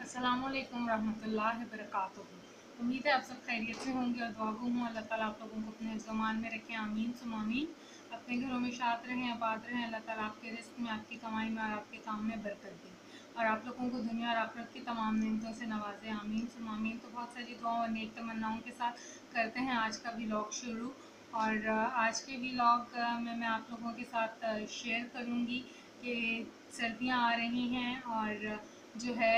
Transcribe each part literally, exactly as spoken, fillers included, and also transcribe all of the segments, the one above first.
अस्सलामुअलैकुम रहमतुल्लाहि वबरकातुहू। उम्मीद है आप सब खैरियत से होंगे और दुआ गो हूँ अल्लाह ताला आप लोगों को अपने ज़मान में रखें। आमीन सुम आमीन। अपने घरों में शाद रहें, आबाद रहें। अल्लाह ताला आपके रिस्क में, आपकी कमाई में और आपके काम में बरकत दे और आप लोगों को दुनिया और आखिरत की तमाम नेमतों से नवाजे। आमीन सुम आमीन। तो बहुत सारी दुआओं और नेक तमन्नाओं के साथ करते हैं आज का व्लॉग शुरू। और आज के व्लॉग में मैं आप लोगों के साथ शेयर करूँगी कि सर्दियाँ आ रही हैं और जो है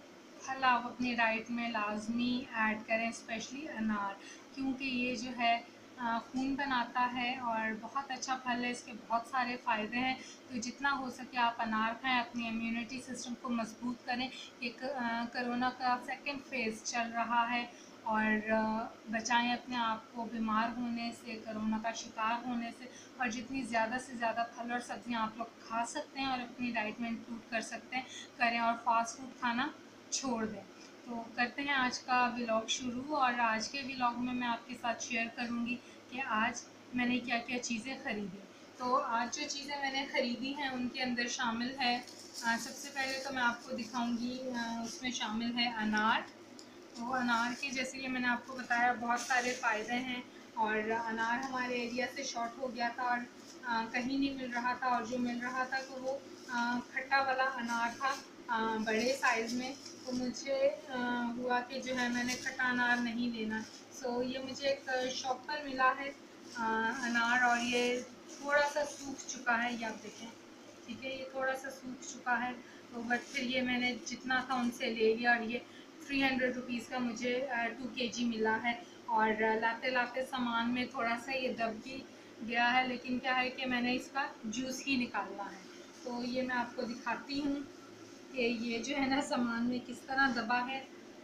फल आप अपनी डाइट में लाजमी ऐड करें, स्पेशली अनार, क्योंकि ये जो है खून बनाता है और बहुत अच्छा फल है। इसके बहुत सारे फ़ायदे हैं, तो जितना हो सके आप अनार खाएं, अपनी इम्यूनिटी सिस्टम को मजबूत करें। एक कोरोना का सेकंड फेज़ चल रहा है और बचाएं अपने आप को बीमार होने से, कोरोना का शिकार होने से। और जितनी ज़्यादा से ज़्यादा फल और सब्जियां आप लोग खा सकते हैं और अपनी डाइट में इंक्लूड कर सकते हैं करें और फास्ट फूड खाना छोड़ दें। तो करते हैं आज का व्लॉग शुरू। और आज के व्लॉग में मैं आपके साथ शेयर करूंगी कि आज मैंने क्या क्या चीज़ें ख़रीदी। तो आज जो चीज़ें मैंने ख़रीदी हैं उनके अंदर शामिल है, आ, सबसे पहले तो मैं आपको दिखाऊंगी, आ, उसमें शामिल है अनार। तो अनार के जैसे कि मैंने आपको बताया बहुत सारे फ़ायदे हैं और अनार हमारे एरिया से शॉर्ट हो गया था और आ, कहीं नहीं मिल रहा था, और जो मिल रहा था तो वो आ, खट्टा वाला अनार था, आ, बड़े साइज़ में। तो मुझे आ, हुआ कि जो है मैंने खट्टा अनार नहीं लेना। सो ये मुझे एक शॉप पर मिला है आ, अनार, और ये थोड़ा सा सूख चुका है, ये आप देखें, ठीक है, ये थोड़ा सा सूख चुका है। तो बट फिर ये मैंने जितना था उनसे ले लिया और ये थ्री हंड्रेड रुपीज़ का मुझे टू के जी मिला है। और लाते लाते सामान में थोड़ा सा ये दब भी गया है, लेकिन क्या है कि मैंने इसका जूस ही निकालना है। तो ये मैं आपको दिखाती हूँ कि ये जो है ना सामान में किस तरह दबा है।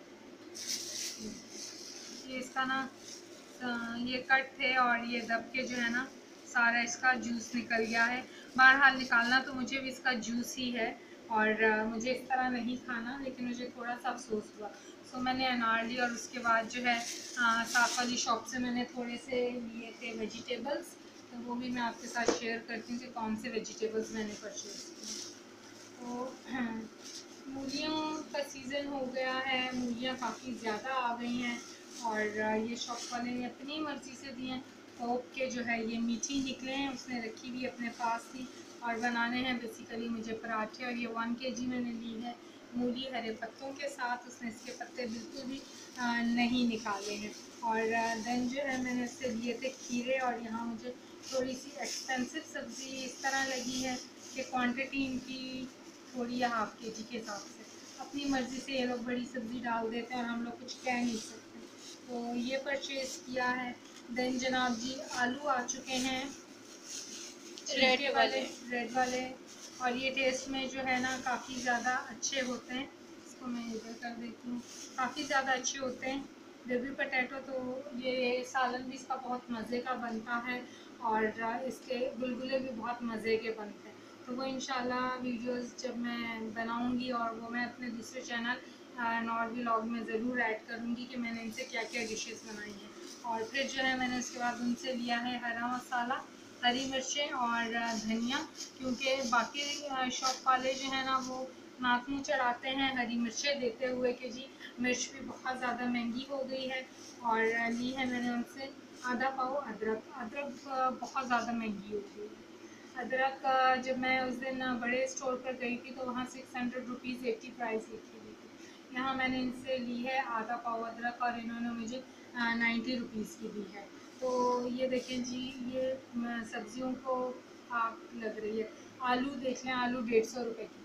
ये इसका ना ये कट थे और ये दब के जो है ना सारा इसका जूस निकल गया है। बहरहाल निकालना तो मुझे भी इसका जूस ही है और मुझे इस तरह नहीं खाना, लेकिन मुझे थोड़ा सा अफसोस हुआ। सो मैंने अनार ली और उसके बाद जो है साफ वाली शॉप से मैंने थोड़े से लिए थे वेजिटेबल्स। तो वो भी मैं आपके साथ शेयर करती हूँ कि कौन से वेजिटेबल्स मैंने परचेज़ किए। तो मूलियों का सीज़न हो गया है, मूलियाँ काफ़ी ज़्यादा आ गई हैं और ये शॉप वाले ने अपनी मर्ज़ी से दिए हैं। होप के जो है ये मीठी निकले हैं, उसने रखी हुई अपने पास थी और बनाने हैं बेसिकली मुझे पराठे। और ये वन के जी मैंने ली है मूली हरे पत्तों के साथ, उसने इसके पत्ते बिल्कुल भी नहीं निकाले हैं। और देन जो है मैंने उससे लिए थे खीरे, और यहाँ मुझे थोड़ी सी एक्सपेंसिव सब्ज़ी इस तरह लगी है कि क्वांटिटी इनकी थोड़ी है हाफ के जी के हिसाब से। अपनी मर्ज़ी से ये लोग बड़ी सब्ज़ी डाल देते हैं और हम लोग कुछ कह नहीं सकते। तो ये परचेज़ किया है। देन जनाब जी आलू आ चुके हैं छिलके वाले, रेड वाले, और ये टेस्ट में जो है ना काफ़ी ज़्यादा अच्छे होते हैं। इसको मैं इधर कर देती हूँ, काफ़ी ज़्यादा अच्छे होते हैं बेबी पोटैटो। तो ये सालन भी इसका बहुत मज़े का बनता है और इसके गुलगुले भी बहुत मज़े के बनते हैं। तो वो इंशाल्लाह वीडियोस जब मैं बनाऊंगी और वो मैं अपने दूसरे चैनल नॉर व्लॉग में ज़रूर ऐड करूंगी कि मैंने इनसे क्या क्या डिशेस बनाई हैं। और फिर जो है मैंने उसके बाद उनसे लिया है हरा मसाला, हरी मिर्चें और धनिया, क्योंकि बाकी शॉप वाले जो है ना वो नाक मुँह चढ़ाते हैं हरी मिर्चें देते हुए कि जी मिर्च भी बहुत ज़्यादा महंगी हो गई है। और ली है मैंने उनसे आधा पाव अदरक। अदरक बहुत ज़्यादा महंगी हो गई है। अदरक जब मैं उस दिन बड़े स्टोर पर गई थी तो वहाँ six hundred rupees eighty price लिखी हुई थी। यहाँ मैंने इनसे ली है आधा पाव अदरक और इन्होंने मुझे नाइन्टी रुपीज़ की दी है। तो ये देखें जी, ये सब्जियों को आग लग रही है। आलू देख लें, आलू डेढ़ सौ रुपये की,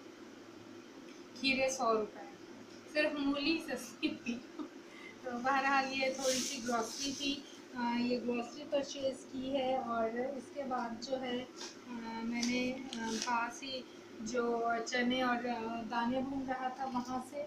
खीरे सौ रुपये, सिर्फ मूली सस्ती थी। तो बहरहाल ये थोड़ी सी ग्रॉसरी थी, आ, ये ग्रॉसरी परचेज़ की है। और इसके बाद जो है आ, मैंने पास ही जो चने और दाने भून रहा था वहाँ से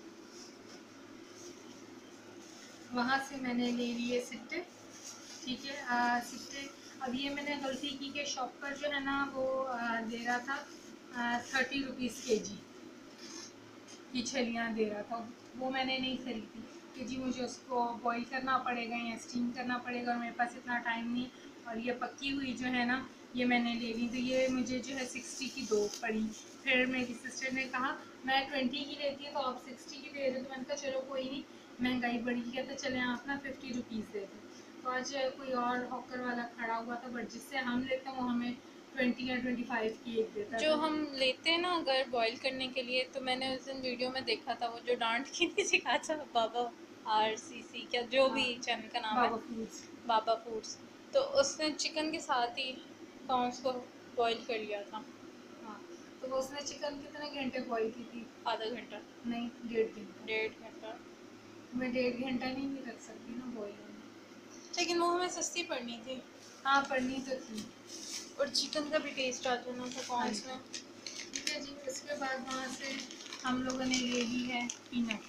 वहाँ से मैंने ले लिए सिट्टे, ठीक है, आ, सिट्टे। अब ये मैंने गलती की कि शॉप पर जो है ना वो आ, दे रहा था थर्टी रुपीज़ के जी की छलियाँ दे रहा था, वो मैंने नहीं खरीदी कि जी मुझे उसको बॉईल करना पड़ेगा या स्टीम करना पड़ेगा और मेरे पास इतना टाइम नहीं। और ये पकी हुई जो है ना ये मैंने ले ली, तो ये मुझे जो है सिक्सटी की दो पड़ी। फिर मेरी सिस्टर ने कहा मैं ट्वेंटी की लेती तो आप सिक्सटी की दे रहे हो, तो मैंने कहा चलो कोई नहीं, महंगाई बढ़ी, कहते चले आप ना फिफ्टी रुपीज़ दे दो। तो आज कोई और हॉकर वाला खड़ा हुआ था, बट जिससे हम लेते हैं वो हमें ट्वेंटी या ट्वेंटी फाइव की एक देता जो था। हम लेते हैं ना अगर बॉईल करने के लिए, तो मैंने उस दिन वीडियो में देखा था वो जो डांट के नहीं सिखा था, बाबा आर सी सी क्या जो भी चैनल का नाम है, बाबा फूड्स। बाबा फूड्स, तो उसने चिकन के साथ ही प्रॉन्स को बॉईल कर लिया था। हाँ, तो वो उसने चिकन कितने घंटे बॉईल की थी? आधा घंटा। नहीं, डेढ़ घंटा। डेढ़ घंटा। मैं डेढ़ घंटा नहीं भी रख सकती ना बॉईल होने। लेकिन वो हमें सस्ती पड़नी थी हाँ, पढ़नी तो थी। और चिकन का भी टेस्ट आ जाना था हाँ प्रॉन्स जी। में। ठीक है जी, उसके बाद वहाँ से हम लोगों ने ले ली है पीनट।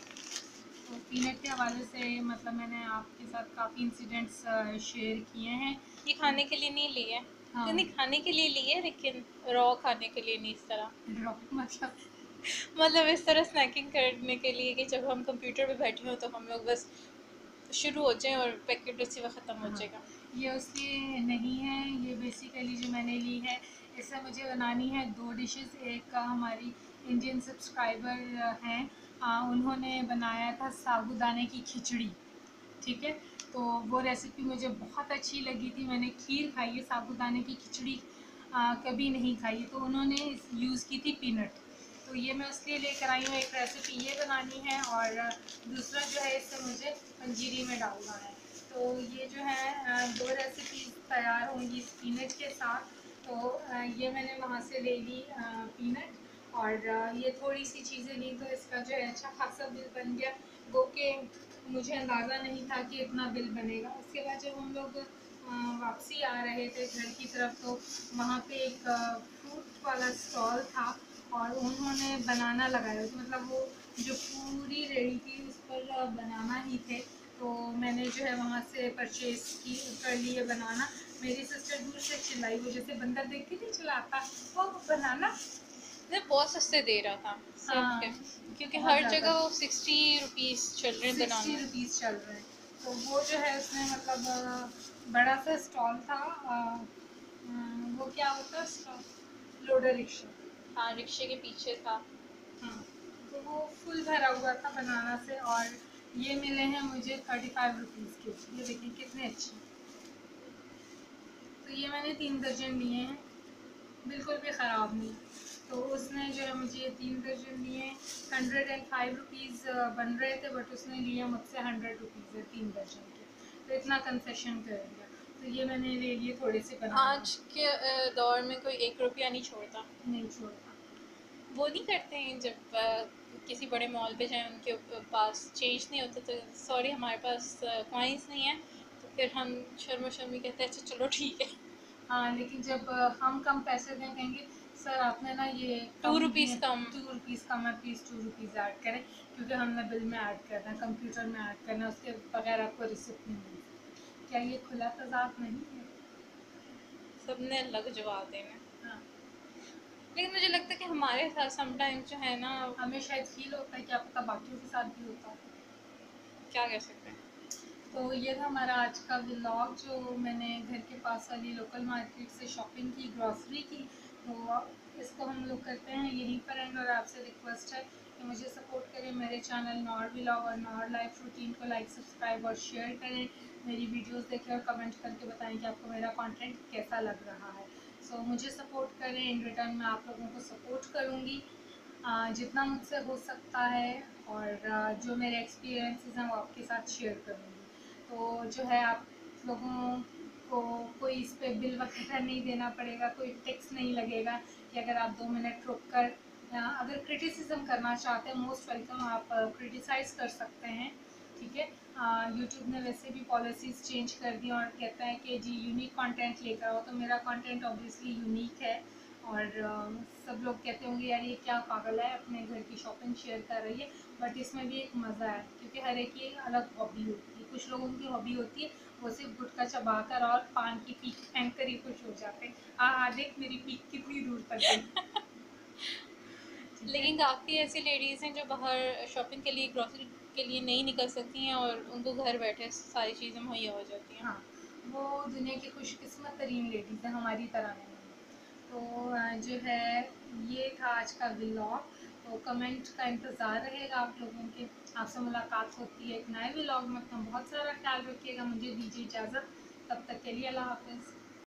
तो पीनट के हवाले से मतलब मैंने आपके साथ काफ़ी इंसिडेंट्स शेयर किए हैं। ये खाने के लिए नहीं लिए, हाँ, नहीं खाने के लिए लिए, लेकिन रॉ खाने के लिए नहीं इस तरह। ड्रॉप मतलब मतलब इस तरह स्नैकिंग करने के लिए कि जब हम कंप्यूटर पे बैठे हों तो हम लोग बस शुरू हो जाएं और पैकेट उसी वक्त ख़त्म हो हाँ, जाएगा। ये उसकी नहीं है। ये बेसिकली जो मैंने ली है, इससे मुझे बनानी है दो डिशेस। एक का हमारी इंडियन सब्सक्राइबर हैं, आ, उन्होंने बनाया था साबूदाने की खिचड़ी। ठीक है, तो वो रेसिपी मुझे बहुत अच्छी लगी थी। मैंने खीर खाई है, साबूदाने की खिचड़ी आ, कभी नहीं खाई है। तो उन्होंने यूज़ की थी पीनट, तो ये मैं उसके लिए लेकर आई हूँ। एक रेसिपी ये बनानी है और दूसरा जो है इससे मुझे पंजीरी में डालना है। तो ये जो है दो रेसिपी तैयार होंगी इस पीनट के साथ। तो ये मैंने वहाँ से ले ली पीनट, और ये थोड़ी सी चीज़ें ली, तो इसका जो है अच्छा खासा बिल बन गया। वो के मुझे अंदाज़ा नहीं था कि इतना बिल बनेगा। उसके बाद जब हम लोग वापसी आ रहे थे घर की तरफ, तो वहाँ पे एक फ्रूट वाला स्टॉल था और उन्होंने बनाना लगाया था। मतलब वो जो पूरी रेडी थी उस पर बनाना ही थे। तो मैंने जो है वहाँ से परचेज़ की कर लिए बनाना। मेरी सिस्टर दूर से चिल्लाई, वो जैसे बंदर देख के नहीं चिल्लाता, वो बनाना। ये बहुत सस्ते दे रहा था सब के, हाँ, क्योंकि बहुत हर ज़्यादा, जगह वो सिक्सटी रुपीज़ चल रहे हैं सिक्सटी बनाना। रुपीज़ चल रहे हैं। तो वो जो है उसमें मतलब अ, बड़ा सा स्टॉल था। अ, अ, वो क्या होता है स्टॉल? Loader rickshaw. हाँ, रिक्शे के पीछे था। हाँ, तो वो फुल भरा हुआ था बनाना से। और ये मिले हैं मुझे थर्टी फाइव रुपीज़ के। ये देखिए कितने अच्छे। तो ये मैंने तीन दर्जन लिए हैं, बिल्कुल भी ख़राब नहीं। तो उसने जो है मुझे ये तीन दर्जन लिए, हंड्रेड एंड फाइव रुपीज़ बन रहे थे, बट उसने लिया मुझसे हंड्रेड रुपीज़ है तीन दर्जन के। तो इतना कंसेशन कर दिया। तो ये मैंने ले लिए थोड़े से बनाना। आज के अ, दौर में कोई एक रुपया नहीं छोड़ता। नहीं छोड़ता। वो नहीं करते हैं जब अ, किसी बड़े मॉल पे जाएं, उनके पास चेंज नहीं होता तो सॉरी हमारे पास कॉइन्स नहीं है, तो फिर हम शर्मो शर्मी कहते हैं अच्छा चलो ठीक है। हाँ, लेकिन जब अ, हम कम पैसे दें, कहेंगे सर आपने ना ये टू कम दिए, रुपीज़ कम। टू रुपीज़ कम है, प्लीज़ टू रुपीज़ ऐड करें, क्योंकि हमने बिल में ऐड करना है, कंप्यूटर में ऐड करना है, उसके बगैर आपको रिसिप्ट नहीं मिलती। क्या ये खुला तजाद नहीं है? सबने अलग जवाब देना। हाँ, लेकिन मुझे लगता है कि हमारे साथ समटाइम्स जो है ना, हमें शायद फील होता है, क्या पता बाकियों के साथ भी होता हो। क्या कह सकते हैं। तो ये था हमारा आज का व्लॉग, जो मैंने घर के पास वाली लोकल मार्केट से शॉपिंग की, ग्रॉसरी की। तो इसको हम लोग करते हैं यहीं पर एंड। और आपसे रिक्वेस्ट है कि मुझे सपोर्ट करें, मेरे चैनल नॉर व्लॉग और नॉर लाइफ रूटीन को लाइक, सब्सक्राइब और शेयर करें। मेरी वीडियोस देखें और कमेंट करके बताएं कि आपको मेरा कंटेंट कैसा लग रहा है। सो so, मुझे सपोर्ट करें, इन रिटर्न मैं आप लोगों को सपोर्ट करूँगी जितना मुझसे हो सकता है। और जो मेरे एक्सपीरियंसेस हैं वो आपके साथ शेयर करूँगी। तो जो है आप लोगों को कोई इस पे बिल वगैरह नहीं देना पड़ेगा, कोई टैक्स नहीं लगेगा कि अगर आप दो मिनट रुक कर अगर क्रिटिसिज्म करना चाहते हैं, मोस्ट वेलकम, आप क्रिटिसाइज़ कर सकते हैं। ठीक है, यूट्यूब ने वैसे भी पॉलिसीज़ चेंज कर दी और कहता है कि जी यूनिक कंटेंट लेकर आओ। तो मेरा कंटेंट ऑब्वियसली यूनिक है। और uh, सब लोग कहते होंगे यार ये क्या पागल है, अपने घर की शॉपिंग शेयर कर रही है। बट इसमें भी एक मज़ा है, क्योंकि हर एक की अलग हॉबी होती है। कुछ लोगों की हॉबी होती है वो सिर्फ गुटखा चबाकर और पान की पीक फेंक कर ही खुश हो जाते हैं। हाँ हाँ, देख मेरी पीक कितनी दूर तक गई। ठीक है। लेकिन काफ़ी ऐसी लेडीज़ हैं जो बाहर शॉपिंग के लिए, ग्रॉसरी के लिए नहीं निकल सकती हैं और उनको घर बैठे सारी चीज़ें मुहैया हो जाती हैं। हाँ, वो दुनिया की खुशकिस्मत तरीन लेडीज़ है, हमारी तरह नहीं है। तो अ, जो है ये था आज का व्लॉग। तो कमेंट का इंतज़ार रहेगा आप लोगों के। आपसे मुलाकात होती है एक नए व्लॉग में। अपना बहुत सारा ख्याल रखिएगा। मुझे दीजिए इजाज़त, तब तक के लिए अल्लाह हाफ़िज़।